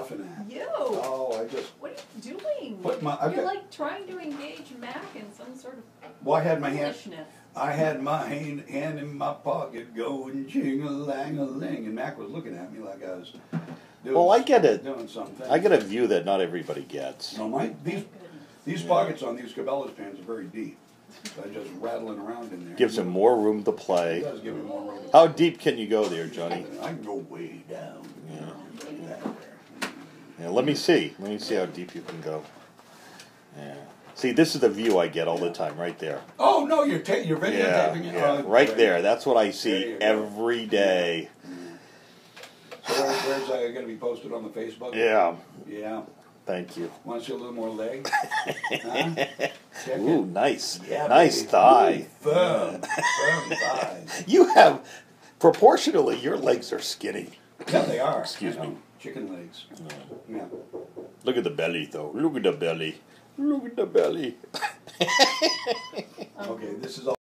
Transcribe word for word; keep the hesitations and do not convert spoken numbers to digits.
laughing at? You. Oh, I just. What are you doing? Put my, I've You're got, like trying to engage Mac in some sort of well, I had my hand. foolishness. I had my hand, hand in my pocket going ching-a-lang-a-ling, and Mac was looking at me like I was doing, Well, I get it. doing something. I get a view that not everybody gets. No, my these these pockets on these Cabela's pants are very deep. So I just rattling around in there. Gives him more room to It play. does give me more room. How deep can you go there, Johnny? I can go way down. Yeah. Yeah, let me see. Let me see how deep you can go. Yeah. See, this is the view I get all the time, right there. Oh no, you're ta- you're Yeah, videotaping it. yeah, Oh, right great. there. That's what I see There you go. every day. So where, where's that going to be posted on the Facebook? Yeah. Yeah. Thank you. Want to see a little more leg? Huh? Check Ooh, it. nice. Yeah, nice baby. thigh. Ooh, firm, firm thighs. You have, proportionally, your legs are skinny. Yeah, they are. Excuse I know. me. Chicken legs. Yeah. Look at the belly, though. Look at the belly. Look at the belly.